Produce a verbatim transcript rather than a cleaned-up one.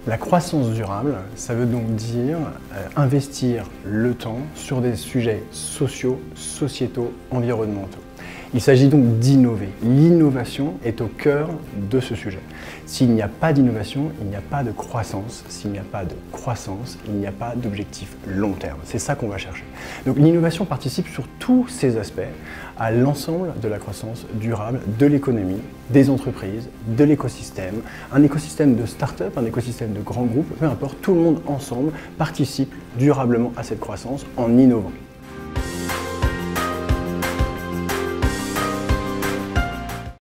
La croissance durable, ça veut donc dire euh, investir le temps sur des sujets sociaux, sociétaux, environnementaux. Il s'agit donc d'innover. L'innovation est au cœur de ce sujet. S'il n'y a pas d'innovation, il n'y a pas de croissance. S'il n'y a pas de croissance, il n'y a pas d'objectif long terme. C'est ça qu'on va chercher. Donc l'innovation participe sur tous ces aspects à l'ensemble de la croissance durable de l'économie, des entreprises, de l'écosystème. Un écosystème de start-up, un écosystème de grands groupes, peu importe, tout le monde ensemble participe durablement à cette croissance en innovant.